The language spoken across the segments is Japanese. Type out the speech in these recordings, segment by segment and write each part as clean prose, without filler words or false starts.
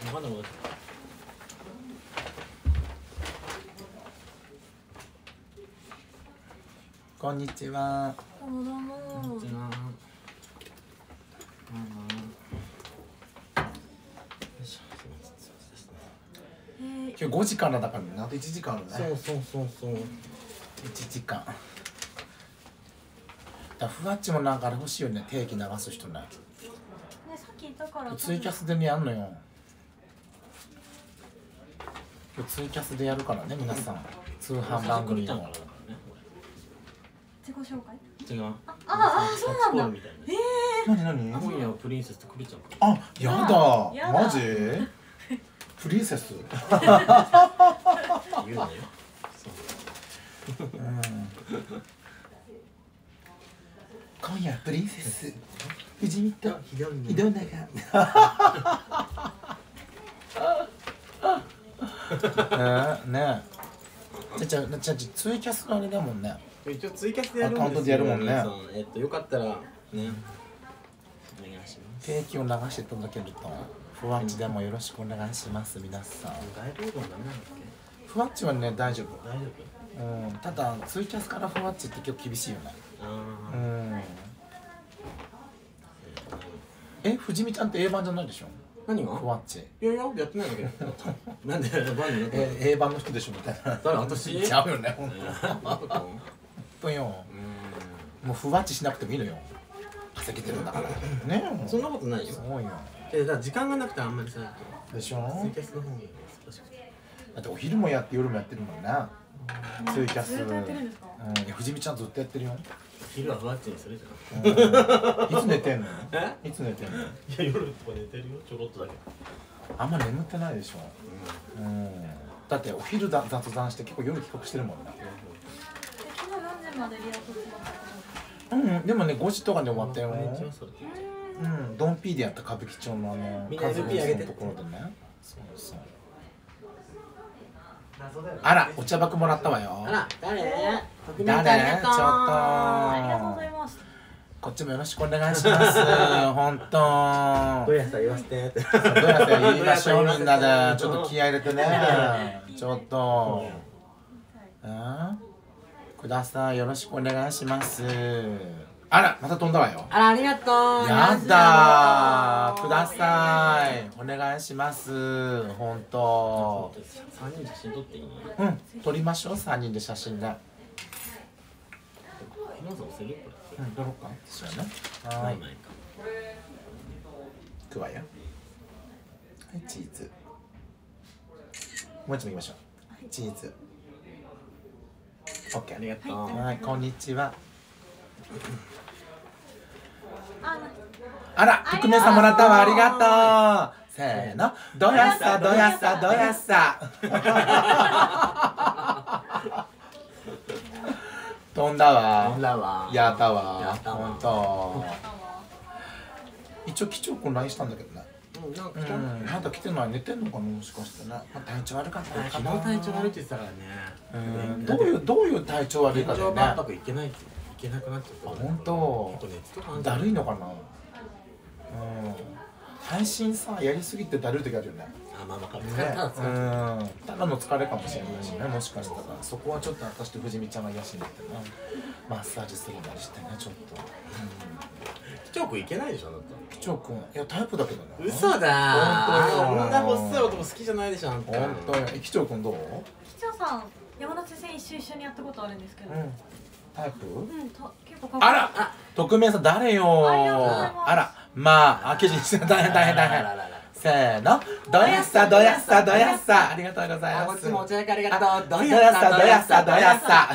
まだまだ。 こんにちは。 どうもどうも。 こんにちは。 今日5時からだからね。あと1時間あるね。 そうそうそうそう。 1時間。だふわっちもなんかあれ欲しいよね。定期流す人ね。 ね、さっき言ったから。 ツイキャスでねやんのよ。今日ツイキャスでやるからね皆さん。通販番組の。 自己紹介？ 違う。 あ、そうなんだ。 何何？ 今夜はプリンセスとクリちゃんか。 あ、やだ。マジ？プリンセス？ 言うなよ。 今夜プリンセス。藤見とひどい井戸永。ねえ。じゃツイキャスのあれだもんね。 一応ツイキャスでやるんですよ。 アカウントでやるもんね。 よかったらね。お願いします。 定期を流していただけると、ふわっちでもよろしくお願いします皆さん。 外国語ダメなんだっけ？ ふわっちはね大丈夫。 大丈夫？ ただツイキャスからふわっちって結構厳しいよね。藤見ちゃんって A 版じゃないでしょ？ 何が？ ふわっち。 いややってないんだけど。なんで A 版になったの ？A 版の人でしょみたいな。 誰？私？ ちゃうよね。本当よ。もうふわっちしなくてもいいのよ。稼げてるんだからね。 そんなことないよ。 そうよ。 だから時間がなくてあんまりさ。 でしょ？ ツイキャスの方が難しくて。 だってお昼もやって夜もやってるもんね。ツイキャス。 ずっとやってるんですか？ 藤見ちゃんずっとやってるよ。 昼はふわっちにするじゃん。いつ寝てんの？いつ寝てんの？ いや夜とか寝てるよ。ちょろっとだけ。 あんま眠ってないでしょ。だってお昼雑談して結構夜帰国してるもんね。 昨日何時までリアクション？ でもね5時とかで終わったよ。ドンピーでやった歌舞伎町の数分のところでね。そうそう。あらお茶箱もらったわよ。 あら誰？ 誰？ちょっと。 ありがとうございます。 こっちもよろしくお願いします。本当。 どうやったら言わせてって。 どうやったら言いましょうみんなで。ちょっと気合い入れてね。ちょっと。ください。よろしくお願いします。あら、また飛んだわよ。 あら、ありがとう。 やだー。ください。お願いします。本当。 3人写真撮っていい？ 撮りましょう。3人で写真で。 まず押せる？ 撮ろうか。そうやね。はい。くわよ。はい、チーズ。もう一度いきましょう。チーズ。オッケー。 ありがとう。 はい、こんにちは。あら、匿名さんもらったわ、ありがとう。せーの、どやさどやさどやさ。飛んだわ。 飛んだわ。 やったわ。 やったわ。 本当。一応機長くん LINE したんだけどね。まだ来てない。寝てんのかな、もしかしてね。体調悪かった昨日体調悪いって言ってたからね。 どういう体調悪いかだよね。 万博行けないって行けなくなっちゃった。 本当。だるいのかな。配信さやりすぎてだるい時あるよね。 まあ分かる。 ただの疲れかもしれないしね、もしかしたらそこはちょっと私と藤見ちゃんが癒しになってね、マッサージするなりしてね、ちょっと。 機長くんいけないでしょ、あなた。 機長くん、いやタイプだけどね。 嘘だー。こんな細い男好きじゃないでしょ、あんた。 本当に。機長くんどう？ 機長さん、山手線一緒にやったことあるんですけど。 タイプ？ 結構かっこいい。 あら、匿名さん誰よ。あら、まあ、記事にして大変。せーの、どやさどやさどやさ。ありがとうございます。 こっちもお茶焼きありがとう。 どやさどやさどやさ。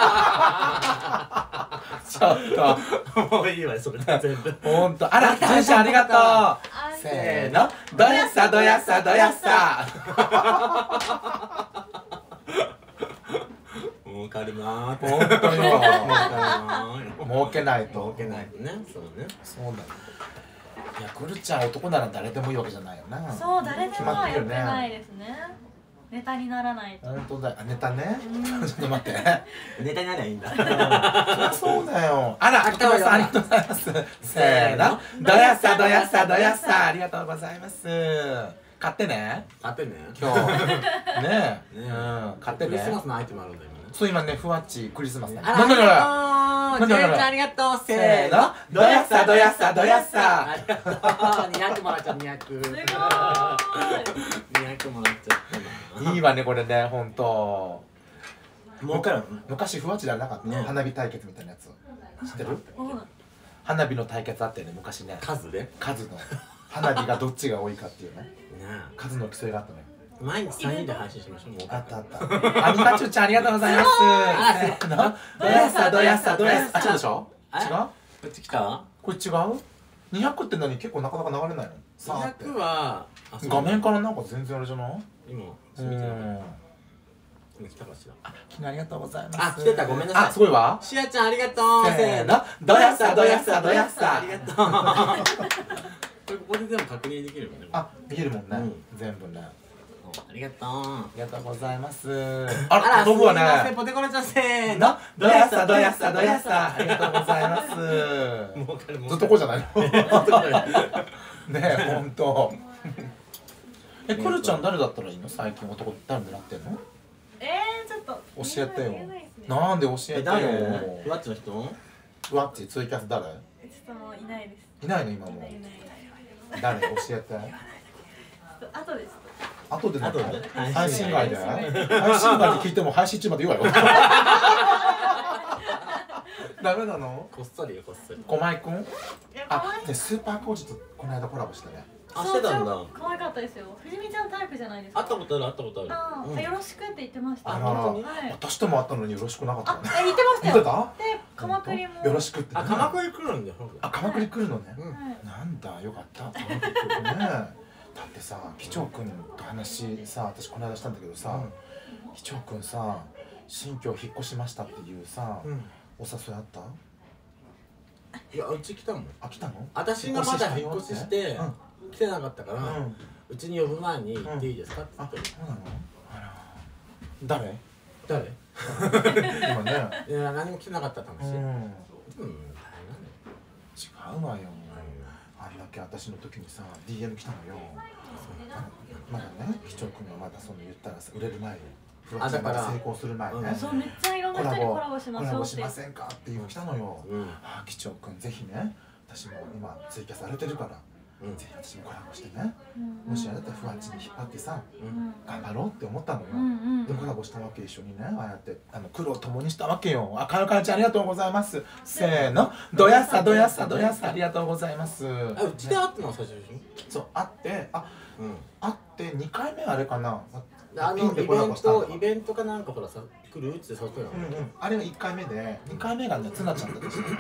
ちょっともういいわよ、それで全部。 ほんと、あら、ジュンちゃんありがとう。せーの、どやさどやさどやさ。 儲かるなーって。 ほんとよ。儲けないと。 儲けないとね。そうね。 そうだね。いや、くるちゃん男なら誰でもいいわけじゃないよな。 そう、誰でもはよくないですね。ネタにならないと。 本当だよ。ネタね。ちょっと待って。 ネタになりゃいいんだ。 そりゃそうだよ。あら、ありがとうございます。せーの、どやさどやさどやさ。ありがとうございます。 買ってね買ってね。 今日ねえねうん買ってクリスマねスのアイテムあるんだ今ね。 そう今ねふわっちクリスマスねあなんだこれら、 なんだこれありがとう。せせーのーの。どやっさどやっさどやっあさりがとう。200もらっちゃう、200。 すごーい。 200もらっちゃったな。 いいわねこれねほんともうから昔ふわっちであれなかったね花火対決みたいなやつ知ってるうん花火の対決あったよね昔ね数で。ね数の花火がどっちが多いかっていうねえ。 数の競いがあったね毎日3人で配信しましょう。もうあったあった。あみかちゅうちゃんありがとうございます。せーのどやっさどやっさどやっさ。あ、違うでしょ？違う？ こっち来たこれ違う？200って何結構なかなか流れないの？さーって 200は画面からなんか全然あれじゃない？ 今う見てない。 ん。 今来たかしら。 昨日ありがとうございます。 あ来てたごめんなさいあ、すごいわ。 しあちゃんありがとう。 せーのどやっさどやっさどやっさありがとう。これここで全部確認できるよね。 あ、見えるもんねうん。 全部ね。 ありがとう。 ありがとうございます。 ああら、飛ぶわすいませんね。 ポテコロちゃんせーの。 のどやっさどやっさどやっさ。ありがとうございます。 もうかるもうずっとこうじゃないの？ ずっとこれ。 ねえ、ほんと。え、くるちゃん誰だったらいいの？最近男誰狙ってんの？ ちょっと教えてよ言えないですね。 なんで教えてよ。 誰？ふわっちの人？ ふわっち、ツイキャス誰？ ちょっともういないです。 いないの今もいないいないいない。 誰？教えて。 ちょっと後です。 後でなんか後で配信外で配信配信外で聞いても配信中まで言うわよ。ダメなの？ こっそりよこっそり。 小舞くん？ いや可愛い。 でスーパーコーチとこの間コラボしたね。 あしてたんだ。 そう可愛かったですよ。藤見ちゃんタイプじゃないですか。 会ったことある会ったことある。 あうんあ、よろしくって言ってました。 あらはい。 私とも会ったのによろしくなかったあ、 よね。 言ってましたよ。 言ってた？ で、鎌栗も。 よろしくってね。 あ鎌倉来るんだよ。 あ、鎌倉来るのね。 うん。 はい。 なんだよかった鎌倉来るね。だってさ、機長くんと話さ、私この間したんだけどさ、機長くんさ、新居引っ越しましたっていうさ、 うん。 お誘いあった？ いやうち来たもん。 あ、来たの？ 私がまだ引っ越しして来てなかったから、 うんうちに呼ぶ前に行っていいですかって言あ、 って。 そうなの？あら。誰？ 誰？ 今ね。 いや何も来てなかったって話。 うん。違うん。大うわよ。 変だね。 あんだけ私の時にさ、DM 来たのよ。まだね、機長くんがまだその言ったらさ、売れる前に、フワちゃんが成功する前にね。 そう、めっちゃいろんな人にコラボしましょうって。 コラボしませんかっていうの来たのよ。 うん。 あ、機長くんぜひね、私も今ツイキャスされてるから、 うんぜひ私もコラボしてね。 うんもしあれだったらフワちに引っ張ってさ、 うん頑張ろうって思ったのよ。 うんでコラボしたわけ一緒にね、ああやって苦労共にしたわけよ。あ、かよかよちゃんありがとうございます。せーの、どやっさどやっさどやっさありがとうございます。 あうちで会ったのは最初でしそう会ってょ。うん。 会って2回目あれかな。 イピンでコラボしたのかイベントかなんかほらさ来るって誘ったよ。 あれが1回目で2回目がねツナちゃんだったしね。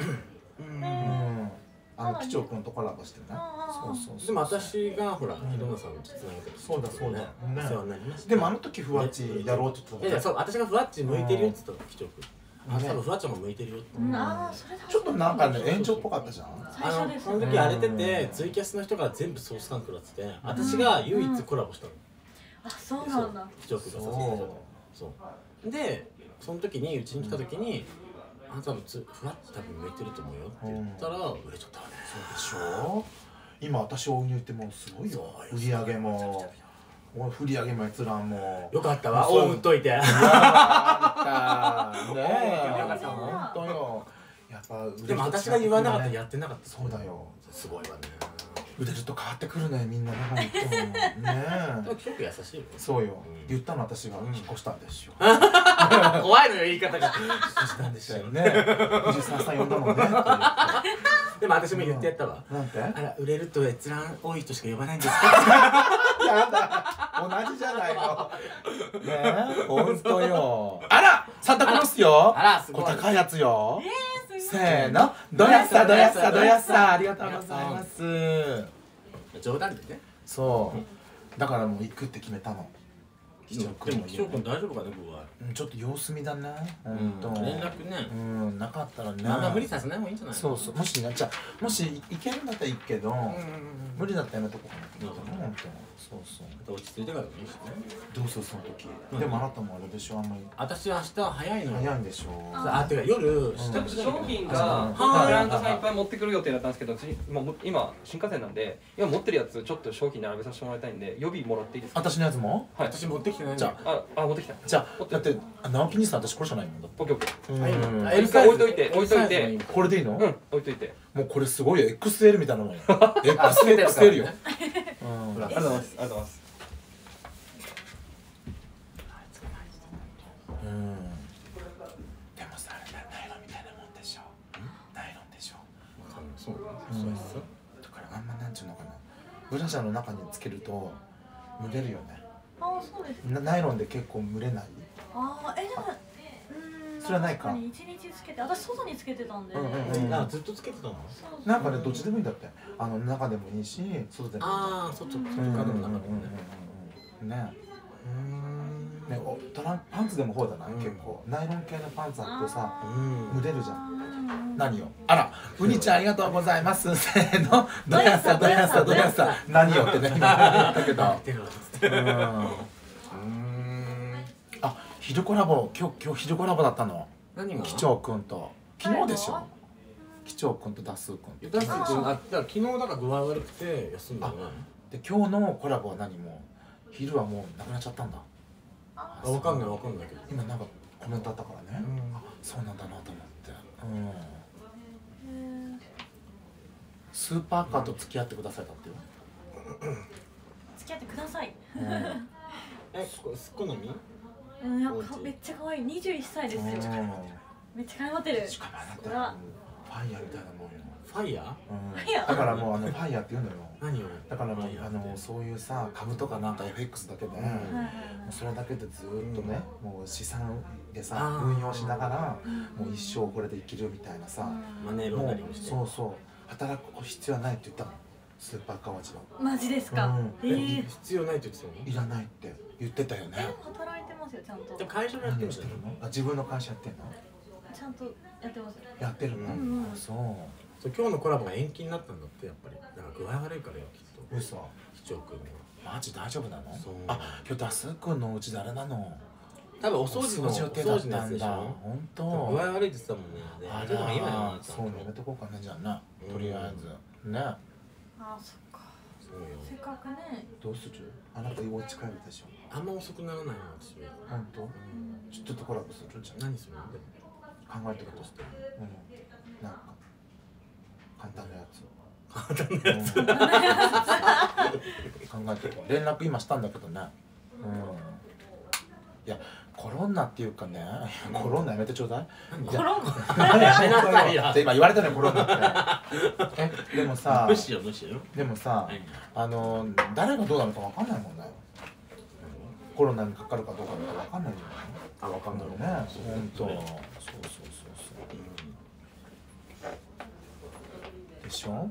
機長くんとコラボしてね。そうそうそう。 でも私がほらひろなさんとつなげてそうだそうだねお世話になりました。 でもあの時ふわっちやろうって言ってたの。 そう私がふわっち向いてるよって言ったの機長君。あ多分ふわっちも向いてるよって。 ああ、それだ。 ちょっとなんかね炎上っぽかったじゃん。 最初です。 その時荒れててツイキャスの人が全部ソース感食らってて私が唯一コラボしたの。 あ、そうなんだ。 機長君がさそうでその時にうちに来た時にあなた多分ふわっち多分向いてると思うよって言ったら売れちゃったわね。 そうでしょ。今私を入ってもすごいよ。売り上げも振り上げも閲覧も。 よかったわ大売っといて。 いやーねえよかった本当よ。やっぱでも私が言わなかったらやってなかった。 そうだよ。 すごいわね。 売れると変わってくるねみんなね本当ねえ。 結構優しいよ。 そうよ。言ったの私が引っ越したんですよ。 怖いのよ言い方が。 したんですよね。藤沢さん呼んだもんね。 でも私も言ってやったわ。 なんて？ あら売れると閲覧多い人しか呼ばないんですか。 やだ。同じじゃないの。ねえ、本当よ。あら、サンタクロースよ。 あらすごい。 小高いやつよ。 すごい。 せーの、どやっさどやっさどやっさありがとうございます。 冗談でね。 そう。だからもう行くって決めたの。 貴重くんもでも貴重くん大丈夫かね具合。 ちょっと様子見だね。本当。 連絡ね。 なかったらね。 まあ無理させない方がいいんじゃないの。 そうそう。もしね、じゃもし行けるんだったらいいけど、無理だったらやめとこうかなって思ったの。本当。そうそう。 また落ち着いてからでもいいしね。 どうするその時。でもあなたもあれでしょ、あんまり。 私は明日早いのよ。 早いんでしょ。 あ、てか夜商品がはいブランドさんいっぱい持ってくる予定だったんですけど、今新幹線なんで今持ってるやつちょっと商品並べさせてもらいたいんで予備もらっていいですか？ 私のやつも？ はい。 私持ってきてないんじだよ。 ゃ持ってきた。 じゃあだって直樹兄さん私これしかないもんだって。 オッケーオッケー。 L 一回置いといて置いといて。 これでいいの？ 置いといて。 もうこれすごいよ XL みたいなのよ。XL よ。 ほらありがとうございます。ありがとうございます。 でもさナイロンみたいなもんでしょ。ナイロンでしょ。 そうだからあんまなんちゅうのかな、ブラジャーの中につけると蒸れるよね。 あ、そうです。 ナイロンで結構蒸れない。 あ、でもそれはないか。 一日つけて、私外につけてたんで。 あ、ずっとつけてたの？ なんかねどっちでもいいんだって。中でもいいし外でもいい。 ああ、外かでも中でもね。 ね、パンツでもこうだな、結構ナイロン系のパンツあってさ蒸れるじゃん。何よ、あらうにちゃんありがとうございます。せーの、どやさどやさどやさ何よってね今言ったけど。あ、昼コラボ、今日昼コラボだったの。 何が？ 機長くんと昨日でしょ。機長くんとダスーくん。 ダスーくん、あ、昨日だから具合悪くて休んだの。 で今日のコラボは何も昼はもうなくなっちゃったんだ。 わかんないけど今なんかコメントあったからね。そうなんだなと思って。スーパーカーと付き合ってくださいだってよ。 付き合ってください。 すっこのみ？ めっちゃ可愛い。21歳ですよ。めっちゃ可愛ってる。 しかもあなたファイヤーみたいなもんよ。 ファイヤー？だからもうファイヤーって言うのよ。 何を？ だからもうそういうさ株とかなんか FX だけでそれだけでずっとねもう資産でさ運用しながらもう一生これで生きるみたいなさ、 マネーロンダリングして。 そうそう働く必要はないって言ったのスーパーカワジは。 マジですか？ 必要ないって言ってたの？ いらないって言ってたよね。 働いてますよちゃんと。 で会社でやってるの？ 自分の会社やってんの？ ちゃんとやってます。 やってるの？そう。 今日のコラボが延期になったんだってやっぱり。だから具合悪いからよきっと。 嘘。 機長くんマジ大丈夫なの？あ、今日ダスくんのお家であれなの？ 多分お掃除の予定だったんだ。本当。 具合悪いって言ってたもんね。 あでも今よ。 そうね、やめとこうかなじゃあな。とりあえずね。 あ、そっか。せっかくね。 どうする？あなたお家帰るでしょ。 あんま遅くならないの私。 本当？ちょっとコラボするじゃん。 何するの？ 考えてことして。なんか簡単なやつ。考えて連絡今したんだけどね。いやコロナっていうかね、コロナやめてちょうだい。 コロナ今言われたねコロナって。でもさ、 無視よ。 でもさ、誰がどうなのかわかんないもんね。コロナにかかるかどうかなんてわかんないよね。 あ、わかんないね。本当。そうでしょ。や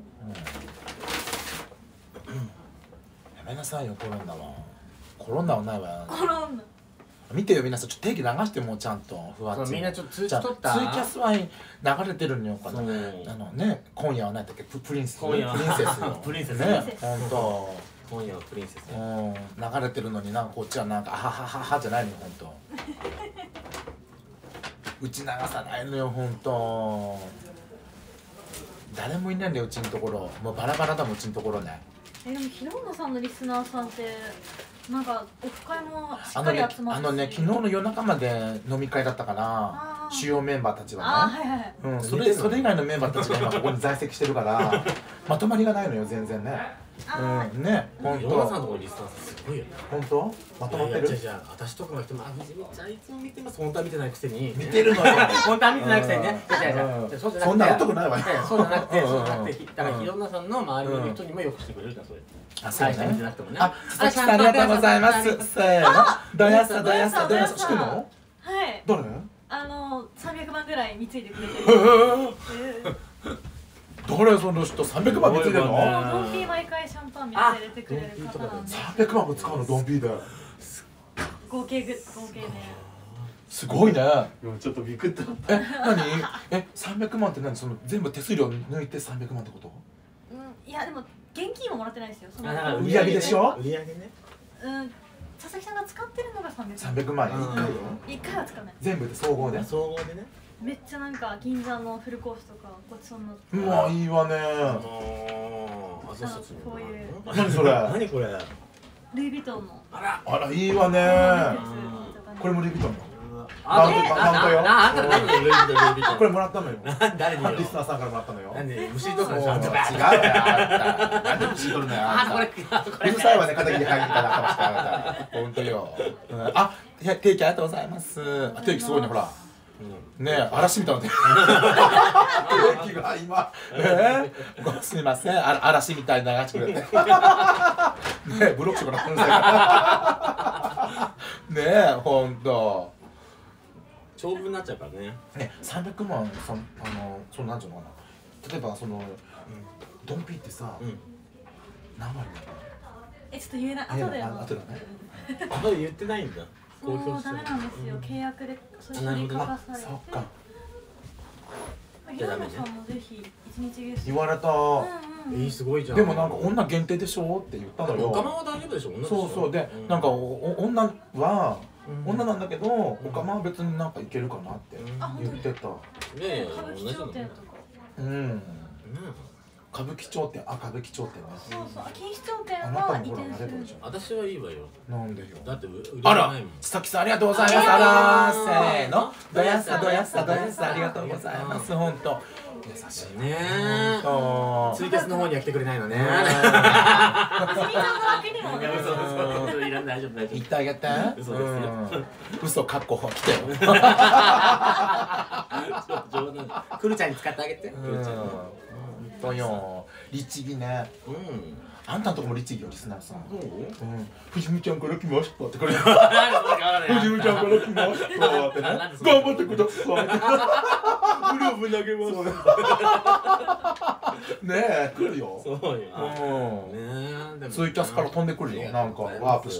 めなさいよコロナは。コロナはないわ。 コロナ。 見てよ皆さん、ちょっと定期流してもちゃんとふわっと。 みんなちょっと通知取った？ ツイキャスは流れてるのよかな。ね、今夜は何だっけ、プリンセス。プリンセスね。本当。 今夜はプリンセス。 流れてるのになんかこっちはなんかあははははじゃないのよ本当。打ち流さないのよ本当。誰もいないんだようちのところ。もうバラバラだもんうちのところね。 でもひろのさんのリスナーさんってなんかオフ会もしっかり集まって昨日の夜中まで飲み会だったから主要メンバーたちはね。それ以外のメンバーたちが今ここに在籍してるからまとまりがないのよ全然ね。ね、本当。 ヨナさんのところリスナーさんすごいよね。 本当？まとまってる？ じゃあ私とかが来ても藤見ちゃんいつも見てます。本当は見てないくせに。 見てるのよ。 本当は見てないくせにね。 そんなことないわよ。 そうじゃなくて、だからひろなさんの周りの人にもよくしてくれるじゃんそれ。 そうね。 見てなくてもね。 佐々木さんありがとうございます。せーの。どやさどやさどやさ。知ってんの？ はい。 誰 ？300万ぐらい貢いでくれてる。 誰その人300万貢いでるの？ ドンピー毎回シャンパンめっちゃ入れてくれる方なんで。 300万も使うのドンピーで。 合計ね。 すごいね。 ちょっとびっくりした。 何300万って何、その全部手数料抜いて300万ってこと？ いやでも現金はもらってないですよ。その売り上げでしょ？ 売り上げね。 佐々木さんが使ってるのが 300万円1回よ。 1回は使わない。 全部で総合で？ 総合でね。 めっちゃなんか銀座のフルコースとかごちそうになって。 うわいいわね。 こういう。 何それ？ 何これ？ ルイ・ヴィトンの。 あらいいわね。これもルイ・ヴィトンの。 あこれもらったのよ。 誰に？ リスナーさんからもらったのよ。 なんで虫取ったの？違うわよ。なんで虫取るのよ。うるさいわね、片桐入ったら頭した。本当よ。あ、定期ありがとうございます。定期すごいね、ほら。ねえ、嵐みたいな。定期が今。すみません、嵐みたいに流してくれて。ねえ、ブロックしてもらってるんですよ。ねえ、本当。 長文になっちゃうからね。 ね、300万、そのなんていうのかな。例えばそのドンピってさ、何割だったの？ ちょっと言えない。後だよ。 後だね。 まだ言ってないんだ。 そうダメなんですよ。契約でそれに書かされて。 そっか。 平野さんもぜひ一日ゲスト。 言われた。 すごいじゃん。 でもなんか女限定でしょって言ったのよ。 おかまは大丈夫でしょ。 そうで、なんか女は女なんだけど、おかまは別になんかいけるかなって言ってた。 ねえ、 歌舞伎町店とか。 歌舞伎町店、歌舞伎町店ね。 そう錦糸町店は移転する。 私はいいわよ。 なんでよ。 だって売れあら、 ないもん。 佐々木さんありがとうございます。あら、せーの、どやさありがとうございます。本当。優しいね。ツイキャスの方には来てくれないのね。 ますみちゃんの枠にもね。 いらない、大丈夫。 言ってあげて。 嘘ですよ。 嘘かっこ来てよ。 冗談。くるちゃんに使ってあげて。くるちゃん。 とよ、律儀ね。あんたんとこも律儀よ、リスナーさん。藤見ちゃんから来ましたってこれ。藤見ちゃんから来ましたってね。頑張ってください。グローブ投げます。ねえ、来るよ。 そうよ。 ツイキャスから飛んでくるよ。なんかワープして。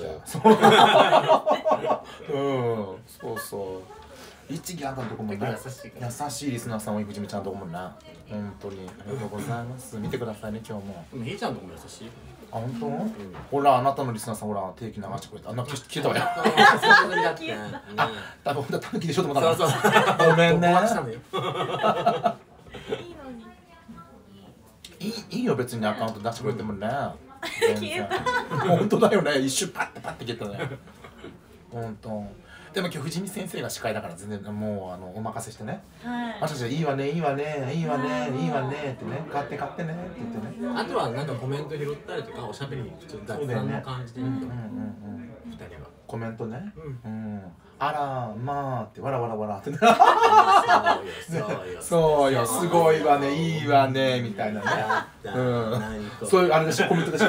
そうそう。律儀あんたんとこもね、優しいリスナーさんを藤見ちゃんとこもな。本当にありがとうございます。見てくださいね、今日も。 みーちゃんとこも優しい。 あ、本当？ほら、あなたのリスナーさん、ほら、定期流してくれて、あんな消えたわよ。あ、多分、たぬきでしょと思ったの。ごめんね。いいよ、別にアカウント出してくれてもね。本当だよね、一瞬パッて消えたね。本当。でも今日藤見先生が司会だから全然もうお任せしてね。私たちいいわねってね、買ってねって言ってね。 あとはなんかコメント拾ったりとかおしゃべり普通に雑談の感じで2人はコメントね。あらまあってわらってね。そうよ、すごいわね、いいわねみたいなね。そういうあれでしょ、コメントでしょ。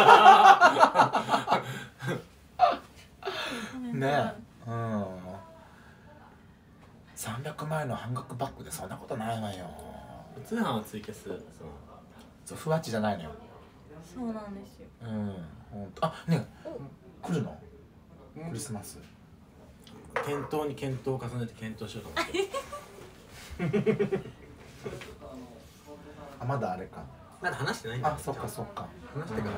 ね。300万円の半額バッグでそんなことないわよ。 通販はツイキャス。 そうふわっちじゃないのよ。 そうなんですよ。 あ、ね、来るの？クリスマス。 検討を重ねて検討しようと思って。 あ、まだあれか。 まだ話してないんだ。 あ、そっか。話してから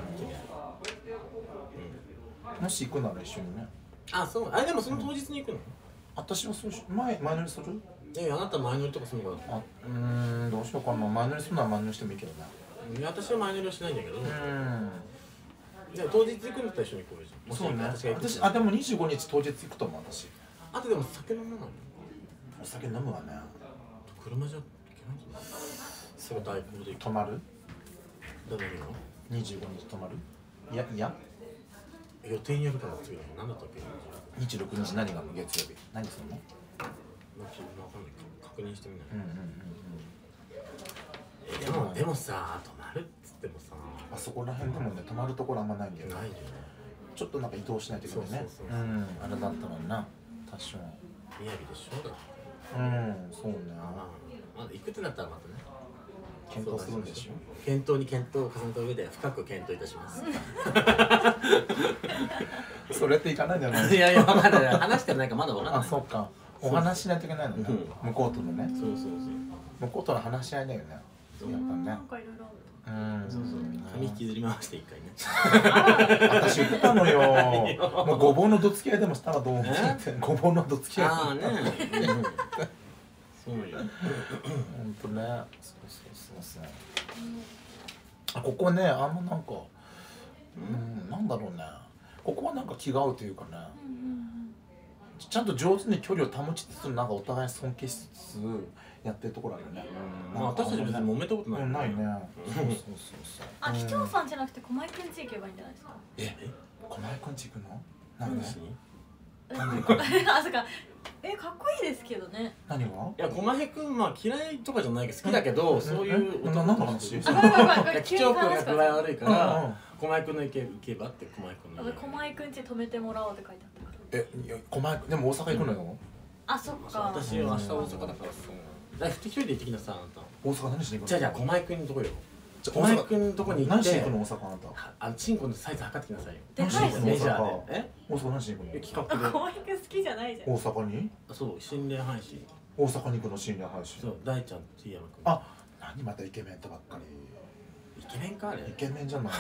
もし行くなら一緒にね。 あ、そう。あ、でもその当日に行くの？ 私はそう前乗りする？ あなた前乗りとかするのかな。 あ、どうしようかな。前乗りするのは前乗りしてもいいけどな。 私は前乗りはしないんだけど。じゃあ当日行くんだったら一緒に行こうよ。 そうね。私でも25日当日行くと思う私。 あとでも酒飲むの？ お酒飲むわね。 車じゃいけないんじゃない？それ代行で泊まる？ 誰が ？25日泊まる？いや。 予定にやるから次の何だったっけ ？26日何が月曜日？何するの？ 確認してみない。でもさ、泊まるっつってもさ、 あそこら辺でもね、泊まるところあんまないんだよね。 ないよね。 ちょっとなんか移動しないといけないね。あれだったのにな、多少。 宮城でしょだって。 そうね。 行くってなったらまたね。 検討するんでしょ。 検討を重ねた上で深く検討いたします。 それっていかないんじゃない？ いやいやまだ話してないからまだわかんない。 あ、そっか。お話しないといけないのね。向こうとのね。 そうそうそう。 向こうとの話し合いだよね。やっぱね。 なんかいろいろそうそう。髪引きずり回して一回ね。 私言ってたのよ。もうごぼうのどつき合いでもしたらどう思って。ごぼうのどつき合い。 ああね。そうよ。 本当ね。そう。あ、ここね、あんまなんか、なんだろうね。ここはなんか気が合うというかね。ちゃんと上手に距離を保ちつつ、なんかお互い尊敬しつつやってるところあるよね。 まあ私たち別に揉めたことない。 ないね。そう。 あ、機長さんじゃなくて駒井くんち行けばいいんじゃないですか。 駒井くんち行くの？なんで？ あ、そっか。かっこいいですけどね。 何が？ いや、駒井くんまあ嫌いとかじゃないけど好きだけど、そういう何の話？ ごめん機長くんが具合悪いから駒井くんの行けばって駒井くんの。 駒井くんち泊めてもらおうって書いてあったから。 駒井でも大阪行くのよ。 あ、そっか。 私は明日大阪だからさ。一人で行ってきなさ、あなた。 大阪何しに行くの？ じゃあ駒井くんのとこよ。駒井くんのとこに行って。 何しに行くの大阪あなた？ チンコのサイズ測ってきなさいよ。 でかいっすね。 メジャーで。 大阪何しに行くの？ 企画で。 駒井くん好きじゃないじゃん。 大阪に？ そう、心霊配信。 大阪に行くの心霊配信。 そう、大ちゃんと T 山くん。 あ、何またイケメンとばっかり。 イケメンかあれ？ イケメンじゃない。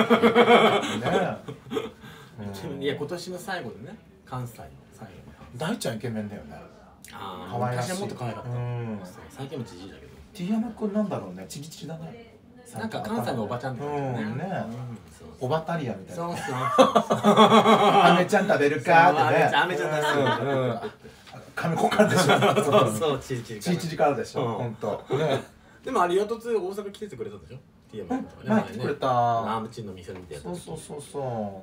ね。 いや、今年の最後でね、関西の最後。 大ちゃんイケメンだよね。 ああ、 可愛らしい。 昔はもっと可愛かった。最近もじじいだけど。 T 山くんなんだろうね、チリチリだね。 なんか関西のおばちゃんってね。 おばたりやみたいな。 そうそう。 アメちゃん食べるかってね。 アメちゃん食べる。 亀子からでしょ。 そう、チリチリ。 チリチリからでしょ。本当。 でもあれやっとつ大阪来てくれたでしょ。T 山くんとかね。 来てくれた。 アームチンの店みたいな。 そう。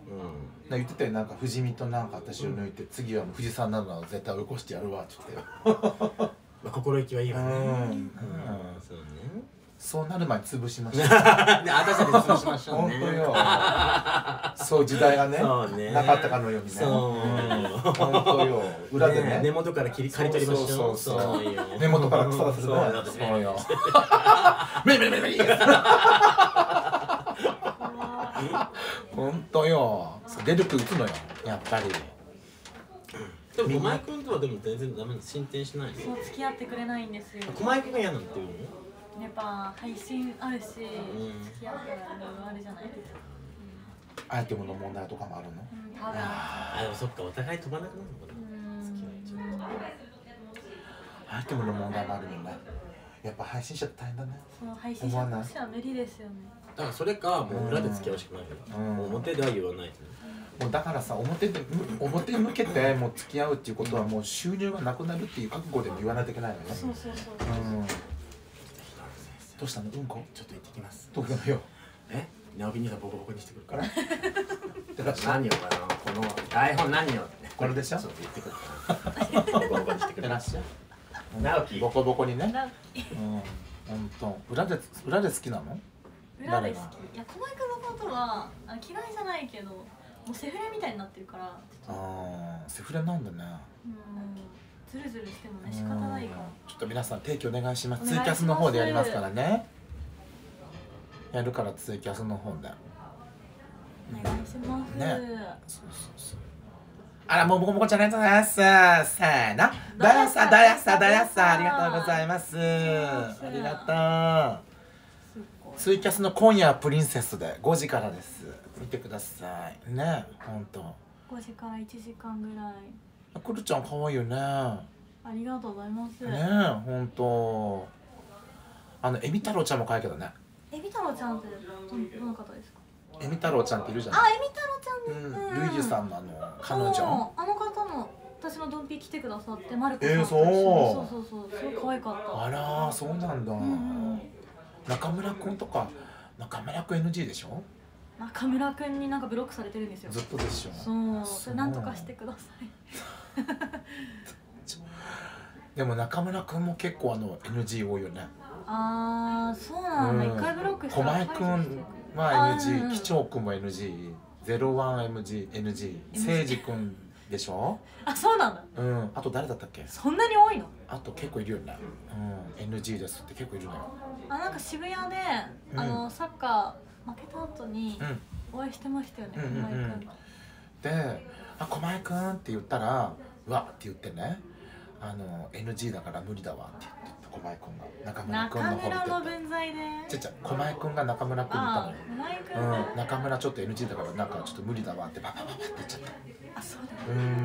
言ってたよ、なんか富士見となんか私を抜いて次は富士山なの絶対追い越してやるわって言って。 心意気はいいわね。 そうね。そうなる前に潰しました。 私たち潰しましょうね。 本当よ。そう時代がね、なかったかのようにね。本当よ。裏でね。 根元から刈り取りましょう。 そう。根元から草出すね。そうよ。メリメリメリ。本当よ。出るく打つのよ。やっぱり。 でも駒井くんとはでも全然ダメ進展しないの。 そう、付き合ってくれないんですよ。 駒井くんが嫌なんていうの？ やっぱ配信あるし、付き合ったらいろいろあるじゃないですか。 アイテムの問題とかもあるの？ 多分。 あ、でもそっか、お互い飛ばなくなるのかな。 アイテムの問題もあるよね。やっぱ配信者って大変だね。 そう、配信者としては無理ですよね。 だからそれかもう裏で付き合うしかないけど、表では言わない。 もうだからさ、表向けてもう付き合うっていうことはもう収入がなくなるっていう覚悟でも言わないといけないのね。 そう。 どうしたの？うんこ？ ちょっと行ってきます。 どうなのよ。 直美兄さんボコボコにしてくるから。 何よかな、この台本何よって。 これでしょ？ そう言ってくるから。ボコボコにしてくる。直樹。 ボコボコにね。本当。裏で好きなの？ 裏で好き。いや、駒井くんのことは嫌いじゃないけど、もうセフレみたいになってるから。 セフレなんだね。 ズルズルしてもね仕方ないから。 ちょっと皆さん提供お願いします。ツイキャスの方でやりますからね。やるからツイキャスの方で。 お願いします。 ね。そう。あら、もうボコボコちゃんありがとうございます。せーの。どやさありがとうございます。ありがとう。ツイキャスの今夜はプリンセスで5時からです。見てください。ね、本当。 5時から1時間ぐらい。 くるちゃん可愛いよね。ありがとうございます。 ね、本当。エミ太郎ちゃんも可愛いけどね。 エミ太郎ちゃんってどの方ですか？ エミ太郎ちゃんっているじゃん。 あ、エミ太郎ちゃんね。 ルイジさんの彼女。 あの方も私のドンピ来てくださってマルコさん。 そうすごい可愛かった。 あら、そうなんだ。中村くんとか、中村くん NG でしょ？ 中村くんになんかブロックされてるんですよ。 ずっとでしょ。 それなんとかしてください。 でも中村くんも結構NG 多いよね。 そうなんだ。一回ブロックしたら。 駒井くんは NG、機長くんも NG、01NG、誠司くんでしょ？ あ、そうなんだ。 あと誰だったっけ？ そんなに多いの？ あと結構いるよね。NG ですって結構いるのよ。 なんか渋谷でサッカー負けた後にお会いしてましたよね。 で、 あ、狛江くんって言ったら、うわって言ってね、NG だから無理だわって言って狛江くんが中村くんの方見て中村のた。 分際で狛江くんが中村くんに言ったのよ。 狛江くんね、 中村ちょっと NG だからなんかちょっと無理だわってババババって言っちゃった。 あ、そうだ。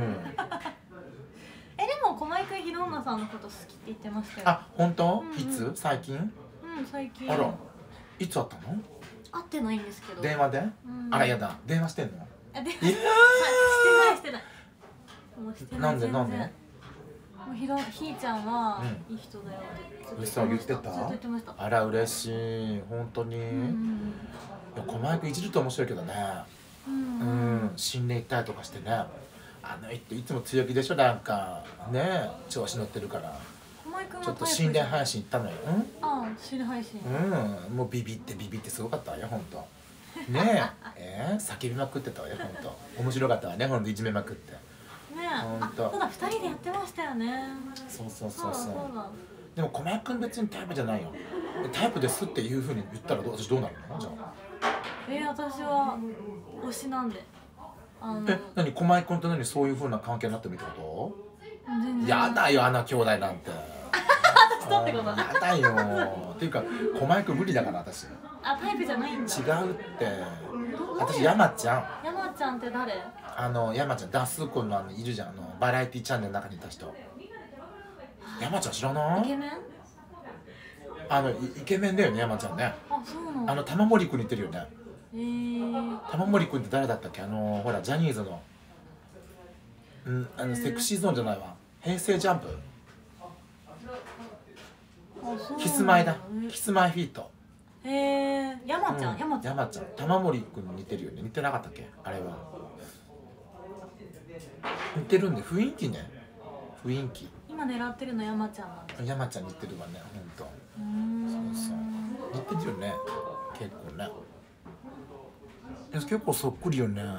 うん。 でも狛江くんひろんなさんのこと好きって言ってましたよ。 あ、本当？ うんうんいつ？最近？ うん、最近あら、いつ会ったの？ 会ってないんですけど。 電話で？ うんあらやだ、電話してんの？ あ、で、 えしてないしてない。もうしてない。 なんで全然なんで？ もうひーちゃんはうんいい人だよって嘘言ってた？ ずっと言ってました。 あら嬉しい、本当に。いうんや、狛江くんいじると面白いけどね。 うんうん、心霊行ったりとかしてね。あの人いつも強気でしょ、なんかね、調子乗ってるから。 狛江くんはちょっと心霊配信行ったのよ。 ああ、心霊配信。 うん、もうビビってすごかったわよ、本当。ねえ、叫びまくってたわよ、本当。面白かったわね、本当いじめまくって。 ねえ、あ、 ほんとそうだ、二人でやってましたよね。 そうそうそうだ。 でも狛江くん別にタイプじゃないよ。タイプですっていう風に言ったら私どうなるの？じゃあ。 私は推しなんで。 何狛江くんと何そういう風な関係になってもいいってこ全然。 と？やだよ、あの兄弟なんて。 私とってこと？ やだよ。っていうか狛江くん無理だから私。違うあ、タイプじゃないんだ。 って。私山ちゃん。 山ちゃんって誰？ 山ちゃんダスコのいるじゃん、バラエティチャンネルの中にいた人。山ちゃん知らない？ イケメン？ イケメンだよね、山ちゃんね。 あ、そうなの。 玉森くん似てるよね。 ー。 玉森くんって誰だったっけ？ほらジャニーズのセクシーゾーンじゃないわ、平成ジャンプ。 あ、そうなんだ。 キスマイだ、キスマイフィート。 へえ、山ちゃん、 うん山ちゃん。 山ちゃん、玉森くんに似てるよね。似てなかったっけあれは。似てるんで、雰囲気ね、雰囲気。 今狙ってるの山ちゃんなんです。 山ちゃん似てるわね、ほんと。そう似てるよね、結構ね。結構そっくりよね、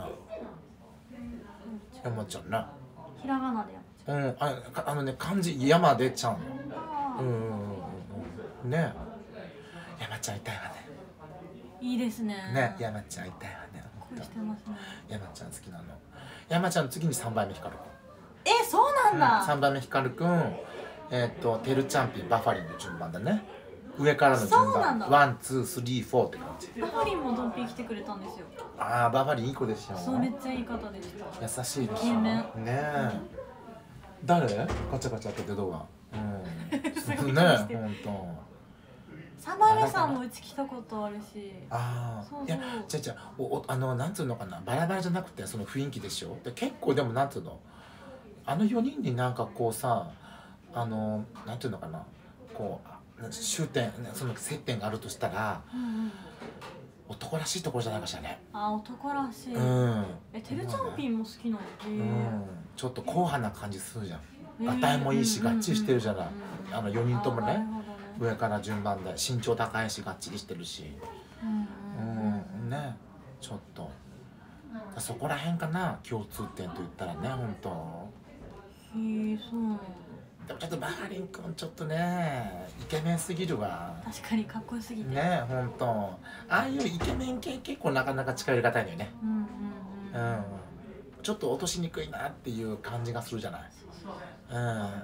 山ちゃんね。 ひらがなで山ちね、漢字山でちゃん。 ゃん。あね、山ちゃんいたいわね。 いいですね。 ね、山ちゃんいたいわね。 恋してますね。 山ちゃん好きなの。山ちゃんの次に3番目光くん。 そうなんだ。 3番目光くん、てるちゃんぴんバファリンの順番だね。上からの順番。 そうなんだ。 ワン、ツー、スリー、フォーって感じ。 バファリンもドンピン来てくれたんですよ。 ああ、バファリンいい子でしょ。 そう、めっちゃいい方でした。 優しいでしょ。 イケメンねえ。誰？ガチャガチャ開けてドア。 すごいねえ、 気にしてるほんと。 サバメさんもうち来たことあるし。 ああ、 そうそういや、なんつうのかな、バラバラじゃなくて、その雰囲気でしょ。で、結構でも、なんつうの。4人になんかこうさ、なんていうのかな、こう、終点、その接点があるとしたら。男らしいところじゃないかしらね。 あ、男らしい。てるちゃんぴんも好きなの。 ちょっと硬派な感じするじゃん。がたいもいいし、がっちりしてるじゃない。4人ともね。上から順番で身長高いしがっちりしてるし、ね、ちょっとそこら辺かな、共通点と言ったらね、本当。 そうなの。 でもちょっとバファリン君ちょっとね、イケメンすぎるわ。 確かにかっこよすぎてね、本当。ああいうイケメン系結構なかなか近寄りがたいのよね。ちょっと落としにくいなっていう感じがするじゃない。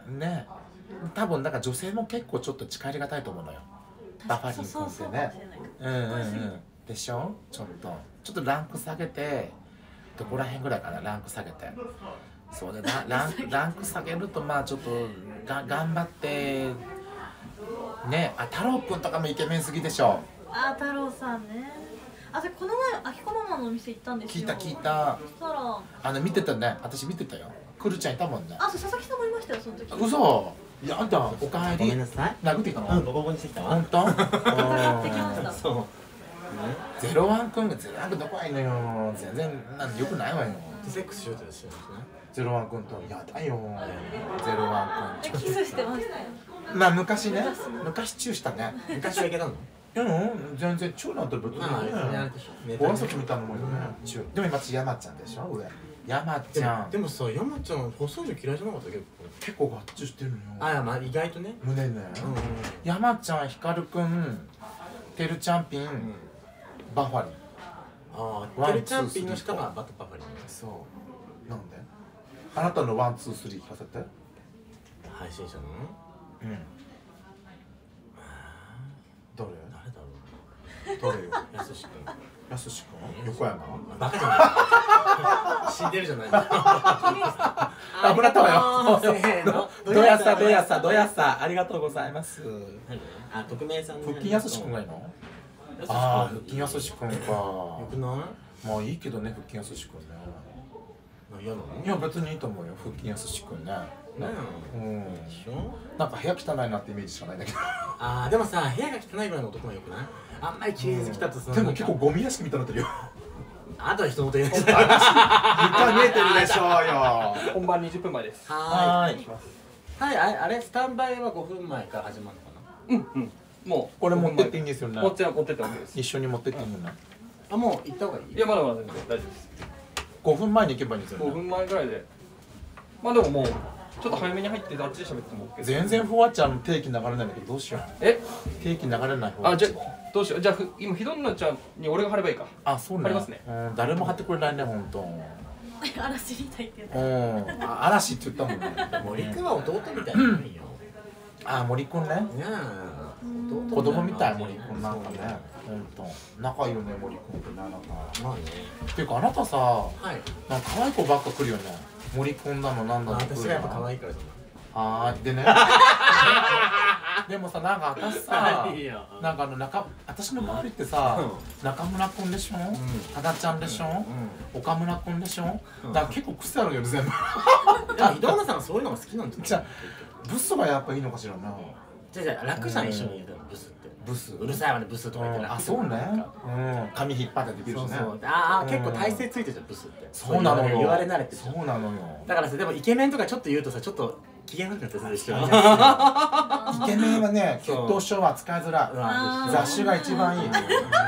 ね。多分だから女性も結構ちょっと近寄りがたいと思うのよ、バファリン君ってね。でしょ。ちょっとランク下げて、どこら辺ぐらいかな、ランク下げて。そうでランク下げると、まあちょっと頑張ってね。太郎くんとかもイケメンすぎでしょ。 太郎さんね。この前あきこママのお店行ったんですよ。 聞いた。 そしたら見てたね、私見てたよ。くるちゃんいたもんね。 そう、佐々木さんもいましたよ、その時。 嘘。いや、あんたおかえり。 ごめんなさい。 殴ってきたの？ ボコボコにしてきたわ。 本当？ 疑ってきました。 そう。 ゼロワンくんがゼロワンくんどこがいいのよ。全然良くないわよ。 セックスしようとですよね。 ゼロワンくんとやだよ。ゼロワンくん。 キスしてましたよ。 まあ昔ね、昔チューしたね。 昔はいけたの？ 全然チューなんて別にね。ご挨拶みたいなもんよね。チュー。でも今山ちゃんでしょ、上。山ちゃん。 でもさ、山ちゃん細いの嫌いじゃなかった？ 結構ガッチリしてるのよ。 まあ意外とね。 胸ね。山ちゃん、光くん、てるちゃんぴん、バファリン。 てるちゃんぴんの下がバファリン。 そう。 なんで？あなたのワンツースリー聞かせて。 配信者のどれ？ 誰だろどれよ？ う。やすし君。 やすしくん？横山？ バカじゃない。死んでるじゃない。 あ、もらったわよ。 せーの。 どやさどやさどやさ、ありがとうございます。 あ、匿名さん。 腹筋やすしくんがいいの？ああ、腹筋やすしくんか。 よくない？ まあいいけどね、腹筋やすしくんね。 嫌なの？ いや別にいいと思うよ、腹筋やすしくんね。 ねうん。 でしょ？ なんか部屋汚いなってイメージしかないんだけど。 ああ、でもさ、部屋が汚いぐらいの男もよくない？あんまり綺麗好きだとさ。 でも結構ゴミ屋敷みたいになってるよ。 あとは人のこと言う。 床見えてるでしょうよ。 本番20分前です。 はーい。 はい、あれスタンバイは5分前から始まるのかな？ もうこれ持ってっていいんですよね。 持ってって OK です。 一緒に持ってっていいのね。 あ、もう行った方がいい？ いやまだまだ全然大丈夫です。 5分前に行けばいいんですよ 5 ね。 分前ぐらいで。まあでももうちょっと早めに入ってあっちで喋っても OK です。 全然ふわちゃん定期流れないんだけどどうしよう。 え？ 定期流れない方。 あ、じゃあどうしよう。じゃあ今ひどんなちゃんに俺が貼ればいいか。 あ、そうね。 貼りますね。 誰も貼ってくれないね、本当。 嵐みたいって言った。 嵐って言ったもんね。 森君は弟みたいなのいいよ。 あ、森くんね。 ねえ。 子供みたい、森くんなんかね。本当。仲いいよね、森くんってね、なんか。 まあね。 っていうか、あなたさ、 はい。 なんか可愛い子ばっか来るよね。森くんだの、なんだの。 私がやっぱ可愛いからじゃない。 でね。でもさ、なんか私さ、なんか私の周りってさ、中村くんでしょ、多田ちゃんでしょ、岡村くんでしょ、だから結構癖あるよね、全部。 井戸原さんがそういうのが好きなんじゃない？ じゃあ、ブスがやっぱいいのかしらな。 じゃあ楽じゃん、一緒に言うのブスって。 ブス。 うるさいわね、ブスとか言って楽。 あ、そうね。髪引っ張ってできるしね。 結構体勢ついてるじゃん、ブスって。 そうなのよ。 言われ慣れてる。 そうなのよ。 だからさ、でもイケメンとかちょっと言うとさ、ちょっと機嫌悪くなったりするでしょ。 イケメンはね、血統書は使いづらい。雑種が一番いい。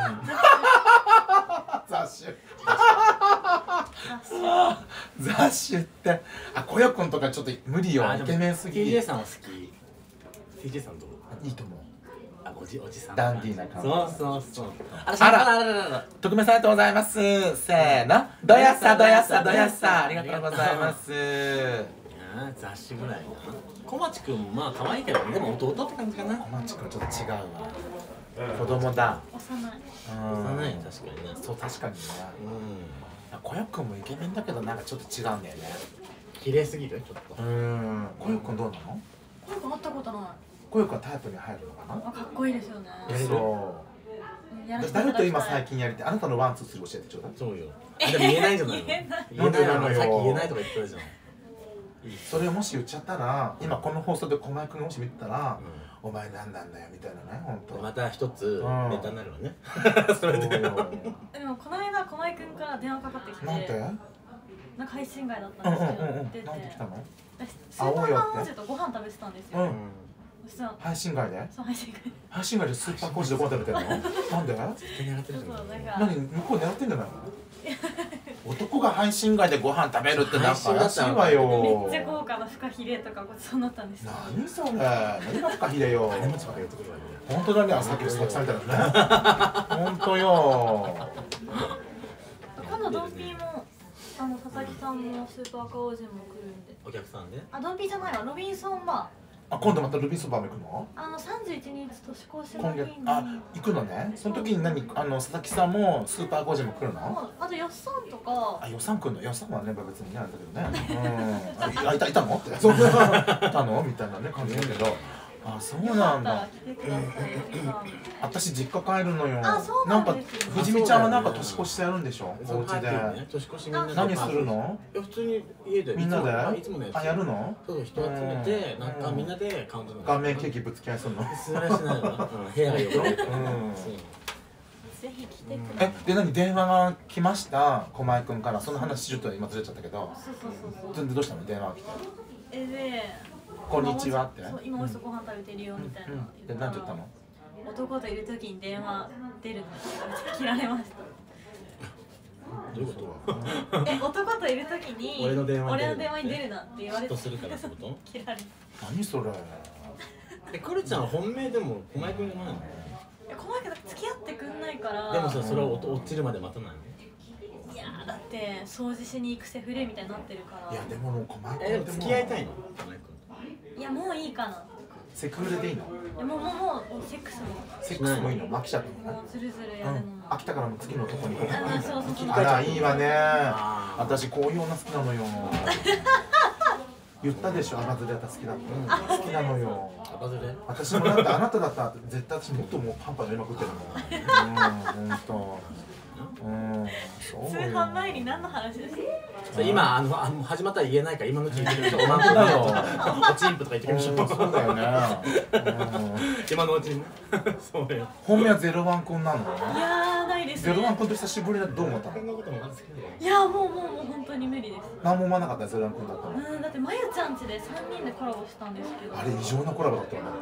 雑種。雑種って。あ、こよくんとかちょっと無理よ。イケメンすぎ。 TJ さんは好き。TJ さんどう？ いいと思う。 おじさん。 ダンディーな感じ。 そう。 あら、特命さんありがとうございます。せーの。どやさどやさどやさ。ありがとうございます。 雑誌ぐらいな。小町くんもまあ可愛いけど、でも弟って感じかな。 小町くんちょっと違うわ。子供だ。 幼い。 幼い、確かにね。 そう、確かにね。こよくんもイケメンだけど、なんかちょっと違うんだよね。 綺麗すぎる、ちょっと。 こよくんどうなの？ こよくん会ったことない。 こよくんはタイプに入るのかな？ かっこいいですよね。 そう。誰と今最近やりたい？あなたのワンツースリー教えてちょうだい。 そうよ。でも言えないじゃないの。言えないのよ。さっき言えないとか言ってたじゃん。 それをもし言っちゃったら、今この放送で駒井くんがもし見てたら、お前何なんだよみたいなね、本当。 また一つネタになるわね。それで。 でもこの間駒井くんから電話かかってきて。 なんて？ なんか配信外だったんですけど。なんで来たの？ スーパーカー王子とご飯食べてたんですよ。 配信外で？ そう、配信外。 配信外でスーパーコーチでご飯食べてるの？なんで？何向こう狙ってんじゃないの？男が配信外でご飯食べるってなんか怪しいわよ。 めっちゃ豪華なフカヒレとかごちそうになったんですよ。 何それ？何がフカヒレよ。 金持ちばっかり言ってくるわね。 本当だね、さっきのスタッフさんみたいなね。本当よ。 今度ドンピーも佐々木さんもスーパーカー王子も来るんで。 お客さんで？ ドンピーじゃないわ、ロビンソンバー。 今度またルビーソンバーも行くの ？31日年越しの今月日に。 行くのね。その時に佐々木さんもスーパーコーチも来るの？ あとよっさんとか。 予算来るの？予算はね別にねあれだけどね。いたの？って。いたのみたいなね感じだけど。そうなんだ。私実家帰るのよ。なんか藤見ちゃんはなんか年越しやるんでしょ？お家で。 年越しみんなで。 何するの？ 普通に家で。 みんなで？ いつもね。 やるの？ そう、人集めてなんかみんなでカウント。 顔面ケーキぶつけ合いするの？ それはしないわ。部屋が汚れてる。 ぜひ来てくれ。 で何電話が来ました駒井くんから。その話ちょっと今ずれちゃったけど。 そう。 どうしたの電話が来て。 で。 こんにちはって。 今おいしくご飯食べてるよみたいな。 で何て言ったの？ 男といる時に電話出るの切られました。 どういうこと？ 男といる時に俺の電話に出るなって言われて。 するからってこと？ 切られ。 何それ？ くるちゃんは本命でも駒井くんじゃないの？ 駒井くん付き合ってくんないから。 でもさ、それを落ちるまで待たないの？ いやだって掃除しに行くセフレみたいになってるから。 いやでももうでも付き合いたいの？ いやもういいかな。 セクフレでいいの？ もうセックスもセックスもいいの？飽きちゃったのね。 もうずるずるやるのも。 飽きたからもう次のとこに行こう。 あ、そうそうそう。 あらいいわね。私こういう女好きなのよ。言ったでしょ、アバズレ好きだって。好きなのよ。 アバズレ？ 私もだってあなただったら絶対私もっともうパンパンやりまくってるもん。本当。 通販前に何の話ですか？ 今始まったら言えないから今のうちに言ってみましょう。おまんこだよ。おちんぷとか言ってみましょう。 そうだよね。 今のうちに。そうよ。 本命はゼロワン君なの？ いやないですね。 ゼロワン君と久しぶりだとどう思ったの？ いやもう本当に無理です。 何も思わなかったゼロワン君だったの？ だってまゆちゃんちで3人でコラボしたんですけど。 あれ異常なコラボだったよね。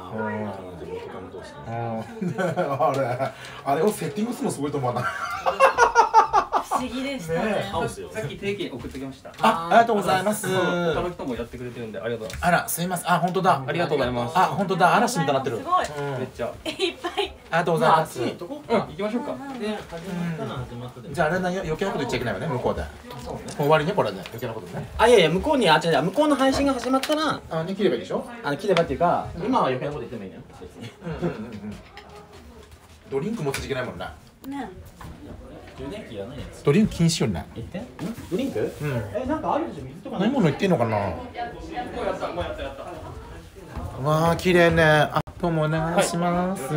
あれをセッティングするのすごいと思わない？ 不思議でしたね。 さっき定期送ってきました。 ありがとうございます。 他の人もやってくれてるんでありがとうございます。 あらすいません。本当だ。 ありがとうございます。 本当だ。嵐みたいになってる。 すごい。 めっちゃ。 いっぱい。 ありがとうございます。 行きましょうか。 じゃああれな余計なこと言っちゃいけないわね向こうで。もう終わりねこれで余計なことね。 いや向こうに向こうの配信が始まったら切ればいいでしょ。 切ればっていうか今は余計なこと言ってもいいのよ。 ドリンク持ってちゃいけないもんね。 ね。 ドリンク禁止よね。 ドリンク？なんかあるでしょ、水とか飲み物言ってんのかな。わあ綺麗ね。どうもお願いします。 で、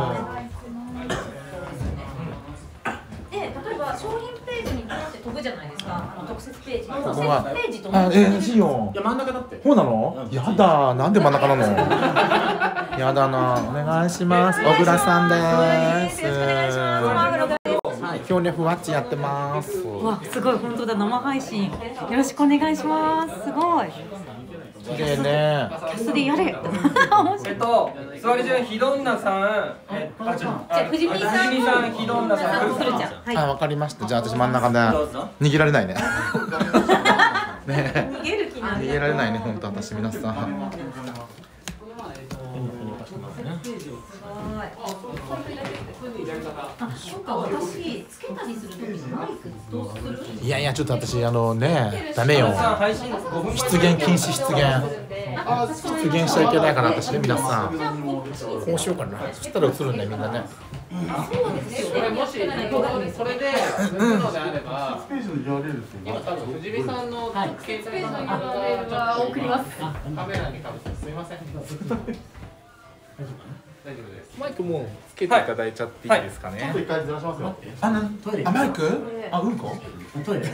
例えば商品ページにポンって飛ぶじゃないですか。特設ページ。特設ページと同じ。 いいよ。 いや真ん中だって。 そうなの？やだ、なんで真ん中なの？やだな。お願いします。小倉さんです。 よろしくお願いします。 今日ねふわっちやってます。 わ、すごい本当だ生配信。よろしくお願いします。すごい。 綺麗ね。 キャスでやれ。 座り順ひどんなさん。 藤見さん、 ひどんなさん。 わかりました。じゃあ私真ん中で逃げられないね。ね。 逃げる気なんで。 逃げられないね本当私皆さん。 そうか、私つけたりするときにマイクどうする？ いやいやちょっと私ねダメよ。出現禁止出現しちゃいけないかな私ね皆さん。こうしようかな。そしたら映るんだよみんなね。 そうですよね。もしそれで抜くのであれば、スペースの URL って今多分藤見さんの携帯の URL が送ります。カメラにかぶせてすみません。大丈夫です。 マイクもつけていただいちゃっていいですかね。 ちょっと一回ずらしますよ。 マイク？うんこ？ トイレ。